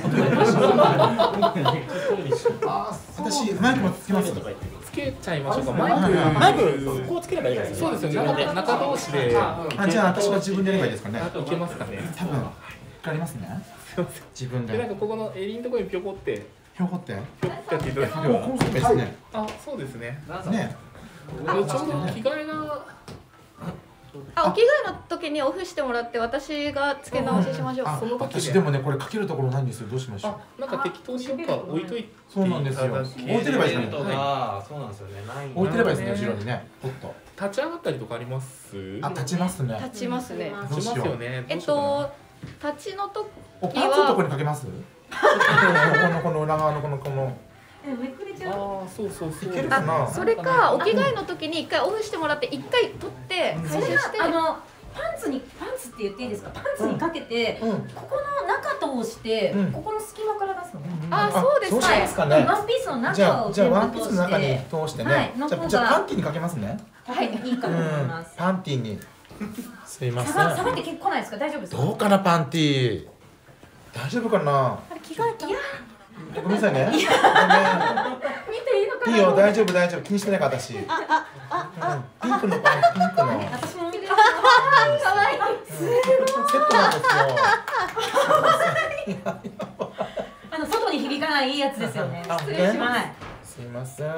私マイクもつけます。 つけちゃいましょうか。マイクこうつければいいです。 そうですよね。中同士で。 じゃあ私が自分でやればいいですかね。 いけますかね。 多分ありますね。自分で。 なんかここの襟のところにぴょこってひょこってぴょってやっていただければ。 こうですね。 そうですね。 ね。 ちょうど着替えが。 お着替えの時にオフしてもらって私が付け直ししましょう。 その時私でもねこれかけるところないんですよ。どうしましょう。 なんか適当にどっか置いといて。 そうなんですよ。置いてればいいですね。 そうなんですよね。 置いてればいいですね後ろにね。ポッと。 立ち上がったりとかあります？ 立ちますね。 立ちますね。 立ちますよね。 立ちの時パンツのところにかけます？この裏側のこの。 めくれちゃう。 そう。 それかお着替えの時に一回オフしてもらって一回取って回収して。 パンツって言っていいですか？パンツにかけて、ここの中通して、ここの隙間から出すの。 そうです。 そうしますかね。 ワンピースの中をじゃあワンピースの中に通してね。じゃあパンティにかけますね。 はい、いいかと思います。 パンティに。すいません。 下がって結構来ないですか？大丈夫ですか？ どうかなパンティ。大丈夫かな。 着替えた。 ごめんなさいね。 見ていいのかな。 いいよ大丈夫気にしてないから私。ピンクのパンピンクの。 私も見てる。 可愛い。 セットなんですよ。 外に響かないいいやつですよね。 失礼します。 すいません。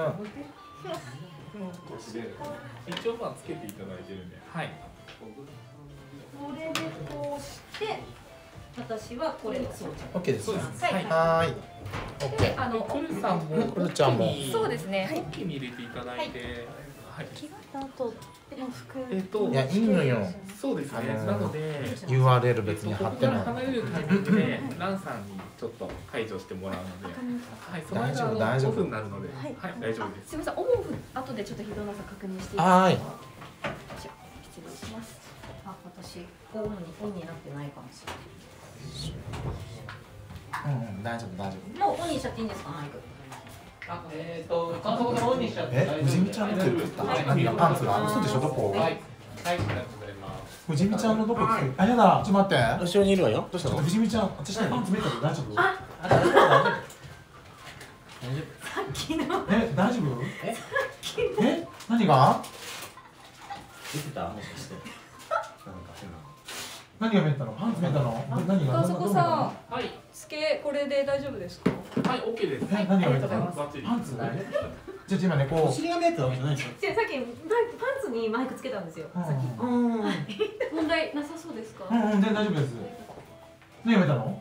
一応つけていただいてるんで。はい。 これでこうして私はこれを装着。 OK です。 はい。 OK。 クルさんもクルちゃんも。 そうですね。 ポッケに入れていただいて。 着替えた後の服いやいいのよ。 そうですね。なので URL 別に貼ってない。 離れるタイミングでランさんにちょっと解除してもらうので、はい、その間5分になるので、はい、大丈夫です。 すみません、オンオフ後でちょっと広野さん確認していいですか。 はい。 失礼します。 あ、私オンになってないかもしれ大丈夫大丈ない。もうオンにしちゃっていいんですか、マイク。 監督のオンにしちゃって大丈夫。 藤見ちゃんって何がパンツが嘘でしょどこ？ はい、はい、ありがとうございます。 藤見ちゃんのどこ？あ、やだ、ちょっと待って。 後ろにいるわよ。どうしたの？ 藤見ちゃん、私のパンツ見たけど大丈夫？ あ、 大丈夫。 さっきの。 大丈夫？何が？ 出てた？もしかして。 何が見えたの？パンツ見えたの？何が？ あそこさ、 はい、 つけこれで大丈夫ですか？ はい、オッケーです。 何が見えたの？パンツ？じゃ今ねこう。 お尻が見えたわけじゃないですよ。 さっきパンツにマイクつけたんですよ。さっき。 問題なさそうですか？ 全然大丈夫です。何が見えたの？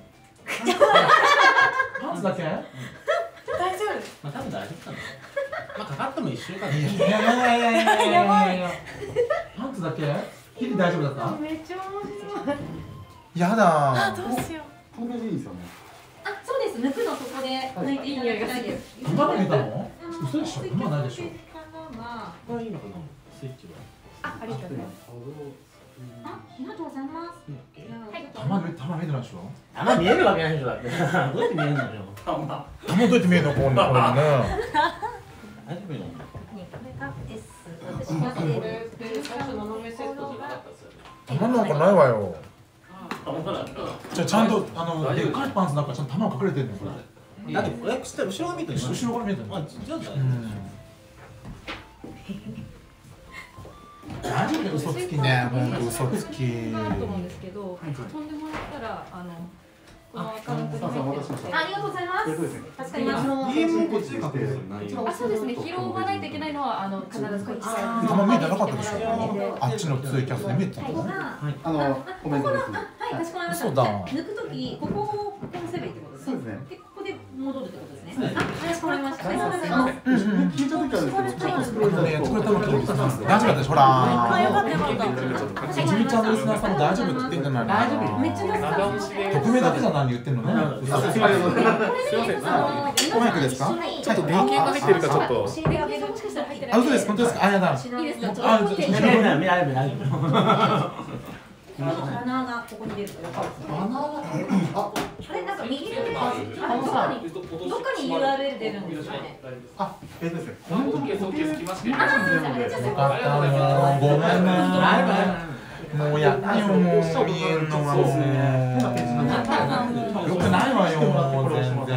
パンツだけ？ 大丈夫。 まあ多分大丈夫かな。まあかかっても一週間で。 いやパンツだけ？ヒリ大丈夫だった？ めっちゃ面白い。 やだ。 どうしよう。 こんなでいいですよね。 あ、そうです。抜くのそこで抜いていい匂いがしたいです。 今見えたの？嘘でしょ？今ないでしょ？ あ、 これいいのかな？スイッチは。 ありがとうございます。 ありがとうございます。 玉見えてないでしょ？ あんま見えるわけないでしょだって。どうやって見えるのよ。 玉どうやって見えるのこんなこれね。 大丈夫よ。 これが S。私こがれって最初斜めセットじゃなかったですよね。 玉なんかないわよ。 あ、 じゃあちゃんとでっかいパンツなんかちゃんと玉隠れてるのこれ。 だって後ろが見えてる。 後ろから見えてるの。 あ、じゃあ大丈夫。 何嘘つきね、本当嘘つき。 なると思うんですけど、飛んでもらったらこのアカウントに入ってるので。 ありがとうございます。助かります。 DM こっちで確認する内容。 あ、そうですね。拾わないといけないのは必ずこっちから。 玉見えてなかったでしょ？あっちのツイキャスで見えてた。 コメントですね。はい、かしこまりました。 そうだ。 抜くときここをこうすればいいってことですね。でここで戻るってことですね。あ、かしこまりました。ありがとうございます。 聞いた時はですけど、作れたの大丈夫です。ほら。 あ、よかったよかった。 じみちゃんのリスナーさんも大丈夫って言ってんじゃないの？大丈夫。 めっちゃ助かる。 匿名だけじゃ何言ってんのね。 すいません。 マイクですか？ ちょっと電源が入ってるかちょっと。 もしかしたら入ってない。 あ、嘘です。本当ですか？あ、やだ。 いいですか？ あ、 見られない。 穴がここに出るから。あれなんか右上どっかに URL 出るんですよね。 あ、ですね。この時そう気づきました。 よかったもうごめんね。もうやったよもう見えんのはもう。よくないわよもう全然。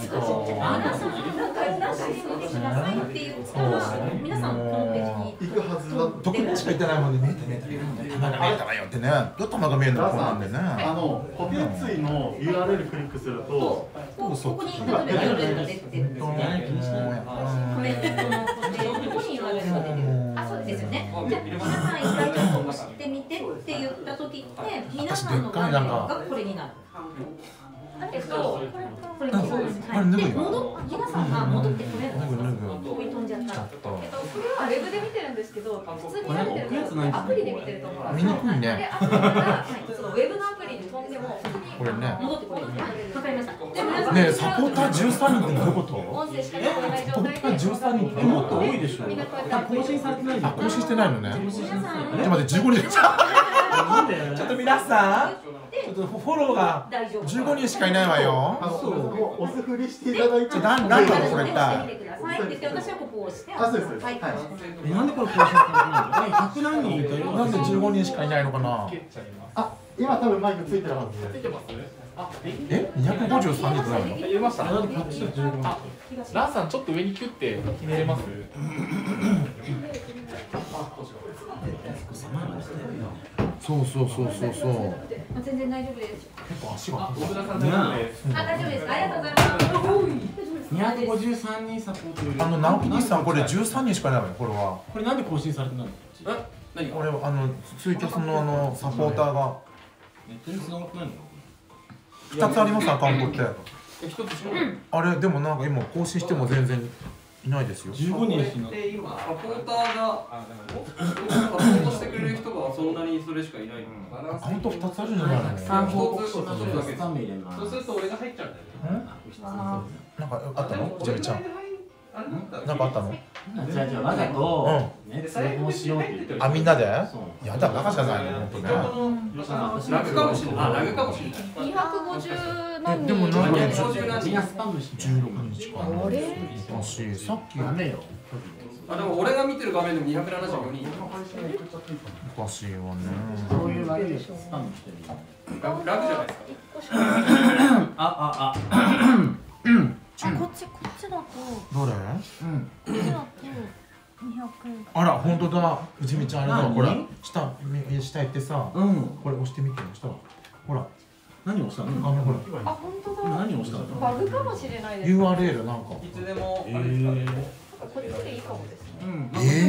皆さんこのページに行くはずだ。どこにしか行ってないもんね。見えた玉が見えたわよってね。どう玉が見えるのこうなんでね。 コピーツイの URL クリックすると、 ここに例えば URL が出てる。コメントのどこに URL が出てる。あ、そうですよね。じゃあ皆さん一回ちょっと押してみてって言った時って皆さんの画面がこれになる。これになる。で、皆さんが戻ってこれる。ここに飛んじゃったら。 これはウェブで見てるんですけど、普通に見られてるのはアプリで見てると思うんです。 見にくいね。 で、アプリからそのウェブのアプリに飛んでもこれね。 戻ってこれる。わかりました。で、皆さんねえ、サポーター13人ってどういうこと？ 音声しか聞こえない状態で。 サポーター13人ってもっと多いでしょ。 みんなこうやって更新されてない。 あ、更新してないのね。 皆さんちょっと待って15人。ちょっと皆さん、ちょっとフォローが15人しかいないわよ。 おすふりしていただいて、 なんだろうこれって。 はい、で私はここを押して。 そうです。 はい。 なんでこれ更新されてないの？100何人いたよ。 なんで15人しかいないのかな。 あ、今多分マイクついてるはずです。 え、253人ってないの？ 入れました。 なんでこっちで15人？ ランさんちょっと上にキュッてひねれます？ そうそう。 全然大丈夫です。 結構足が。 小倉さん大丈夫です。 あ、大丈夫です。ありがとうございます。 253人サポートいる。 直樹兄さんこれ13人しかいないわよ、これは。 これなんで更新されてないの？何が？ これツイキャスのサポーターがネットに繋がってないの 2つありますアカウントって。 一つしか。 あれでもなんか今更新しても全然いないですよ。 15人しなで今サポーターがサポートしてくれる人がそんなにそれしかいないの。 本当2つあるんじゃないの？ 3報告し一つだけ。 3名入れます。 そうすると俺が入っちゃうんだよね。 なんかあったの？じゃみちゃん。なんかあったの？ じゃあわざとね通報しようって言ってる。 あ、みんなで？やだ、バカじゃないの、本当ね。 ラグかもしれない。ラグかもしれない。 250何人。 でもなんかみんなスパムして 16日か。 あれ？ さっきダメよ。 あ、でも俺が見てる画面でも274人。 おかしいわね。 そういうわけでスパムしてる。 ラグじゃないですか。 あ、こっちだと。 どれ？ こっちだと200。 あら、本当だ。うちみちゃんあれだわ、これ。下行ってさ、これ押してみてよ。下。ほら。 何を押したの？ ほら。 あ、本当だ。 何を押したの？ バグかもしれないです。 URL なんか。 いつでも。 こっちでいいかもですね。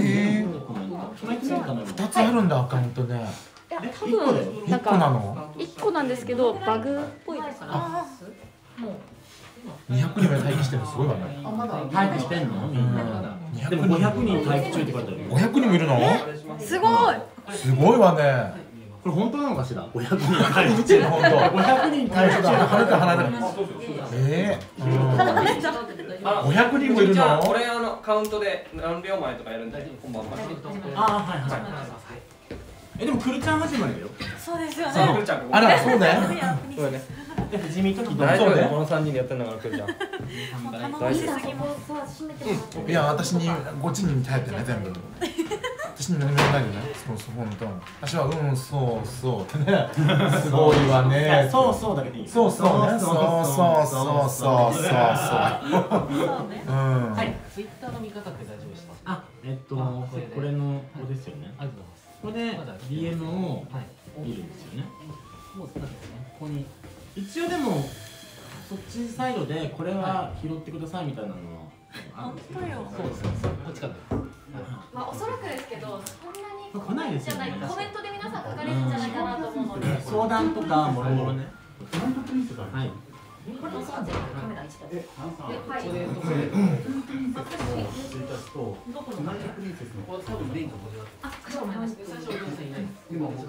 2つあるんだ、アカウントで。 いや、多分なん 1個なかの 1個なんですけどバグっぽいですね。もう 200人まで待機してるのすごいわね。 待機してんの？みんな。でも500人待機中って書いてある。 500人もいるの？ すごい。 すごいわね。 これ本当なのかしら？500人待機中。 本当。 500人待機中。 はるか離れた。500人もいるの？ これカウントで何秒前とかやるんで、本番前。 はいはい。でもくるちゃん始まりだよ。 そうですよね。 あら、そうだよ。 そうだね。 藤見とき大丈夫だよ、この3人でやってんだから、くるちゃん。 大丈夫。 いや、私に5人に耐えてね、全部。私に何も言わないよね。そうそう、本当。私はそうそうってね。すごいわね。 そうそうだけでいい。 そうそうね。そう。 はい。ツイッターの見方って大丈夫ですか？あ、これのここですよね。これで DM を見るんですよね。もうここに一応でもそっちサイドでこれは拾ってくださいみたいなのはあるんですけど。そうです。こっちから。 まあおそらくですけど、そん来ないですよね。 コメントで皆さん書かれるんじゃないかなと思うので。 相談とかもろもろね。はい。 これもそうです。カメラ1台。はい。あ、かしこまりました。今僕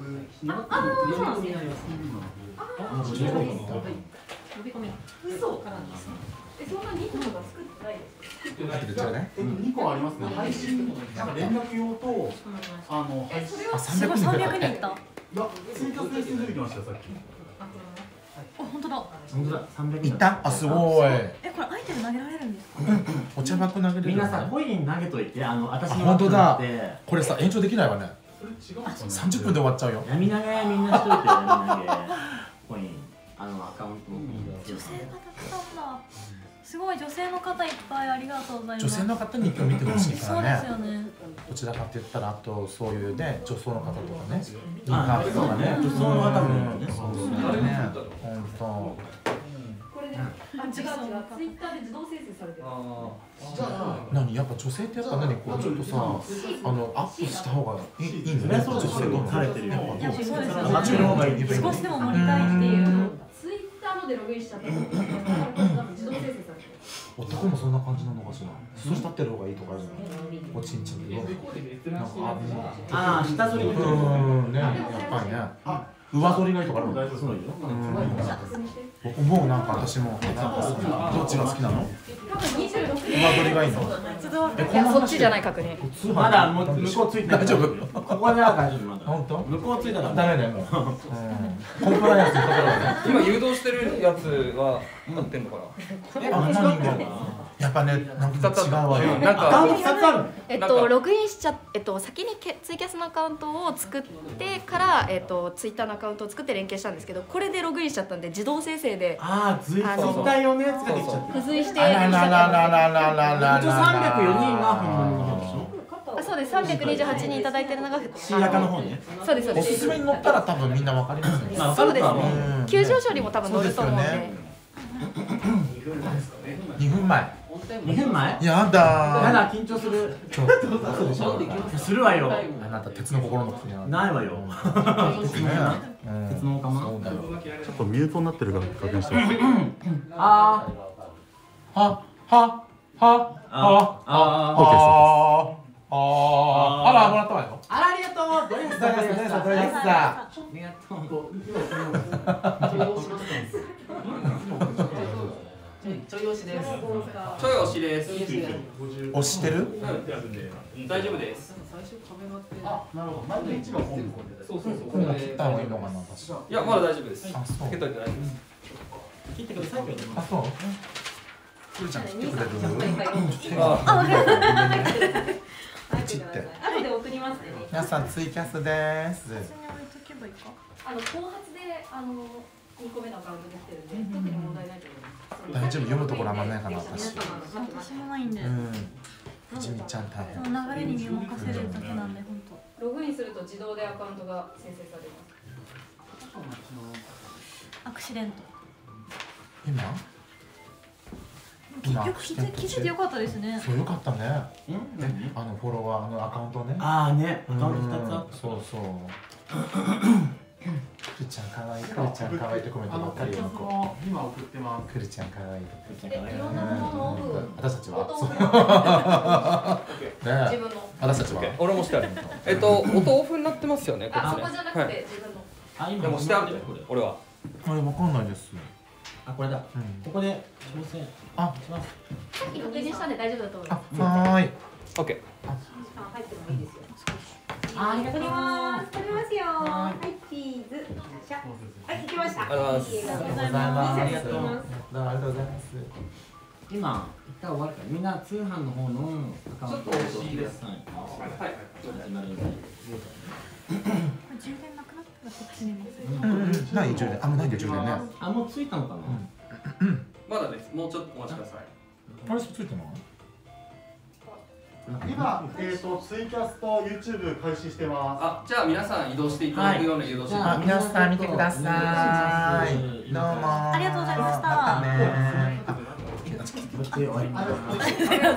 嘘からです。そんな2個とか作ってないですか 2個ありますね。配信なんか連絡用と配信。 300人いった。 いや、追加で出てきましたよさっき。 本当だ。 本当だ。300 いた？あ、すごい。 これアイテム投げられるんですか？ お茶箱投げれる。 みんなさ、コイン投げといて、私の本当だ。これさ、延長できないわね。30分で終わっちゃうよ。 闇投げみんなしといて、闇投げ。コイン、アカウント。 女性がたくさんだ。すごい、女性の方いっぱいありがとうございます。 女性の方に今日見てほしいからね。 そうですよね。 どちらかって言ったら、あとそういうね、女装の方とかね。 そうだね。女装の方もね。 そうだね。本当。 これね、違う。ツイッターで自動生成されてる。 何やっぱ女性ってやっぱ何こうちょっとさアップした方がいいんだね。女性とされてるよ。 そうですよね。少しでも盛りたいっていう。 ツイッターのでログインしちゃったら自動生成されてる。 男もそんな感じなのかしら。そしたってる方がいいとかあるの。おちんちんで。なんか下反りね、やっぱりね。上反りがいいとかあるの。そうよ。思うなんか私もどっちが好きなの？ 多分26。 上反りがいいの？ いや、そっちじゃない確認。 まだ向こうついてる。 大丈夫？ ここでは大丈夫まだ。 本当？ 向こうついたらダメだよもう。コンプライアンスのところがね。 今誘導してるやつは合ってんのかな？ 何が？やっぱね、なんか違うわよ。 なんかアカウント2つある。 ログインしちゃ先にツイキャスのアカウントを作ってからツイッターのアカウントを作って連携したんですけど、これでログインしちゃったんで自動生成でツイッター用のやつができちゃって。 付随して。 あらららららららら。 一応304人が本物の方でしょ。 そうです。328人いただいてるのがシーラカの方ね。 そうですそうです。 おすすめに乗ったら多分みんなわかりますね。 そうですね。急上昇にも多分乗ると思うんで。 2分前。 2分前？ やだやだ、緊張する。そうでしょ。するわよ。 あなた鉄の心の口にないわよ。鉄のおかま。 ちょっとミュートになってるから確認してます。 はあら、もらったわよ。 あら、ありがとう。どうですか。 どうですか。どうですか。 ありがとう。ちょい押しです。 ちょい押しです。 押してる？ 大丈夫です。 あ、なるほど。まず一番本そうそうそう。 これも切った方がいいのかな、私。 いや、まだ大丈夫です。 あ、そう。 切っといて大丈夫です。 切ってください。 あ、そう。くるちゃん切ってくれる？ あ、わかる。 切って。 後で送りますね。 皆さんツイキャスです。 後発で2個目のアカウントできてるんで、特に問題ないと思います。 大丈夫、読むところあんまないかな、私。 私もないんで。 藤見ちゃん大変。 流れに身を任せるだけなんで、本当。 ログインすると自動でアカウントが生成されます。 アクシデント。 結局気づいてよかったですね。 そう、よかったね。フォロワーのアカウントね。 ああね、アカウント2つあった。 そうそう。くるちゃん可愛い、くるちゃん可愛いってコメントばっかり読む子。 今送ってます。 くるちゃん可愛い。 いろんなものの私たちは。 自分の。 私たちは。 俺もしてある。音オフになってますよね。 あ、そこじゃなくて自分の。 あ、今でもしてある。俺は。 あれわかんないです。 あ、これだ。ここで調整。 あ、 します。 さっき確認したんで大丈夫だと思います。 はーい。 オッケー。 入ってもいいですよ。 ありがとうございます。 取れますよ。はい、チーズ。はい、行きました。 ありがとうございます。 ありがとうございます。ありがとうございます。 今、一回終わるからみんな通販の方のアカウントを押してください。はい。始まるので。 充電なくなったらこっちにも。 ない充電。あ、もうないんだ充電ね。 あ、もうついたのかな。 まだです。もうちょっとお待ちください。 あれ、ついてない？ 今、ツイキャスと YouTube 開始してます。 あ、じゃあ皆さん移動していただくような誘導して。 あ、皆さん見てください。どうも。 ありがとうございました。 またね。 終わります。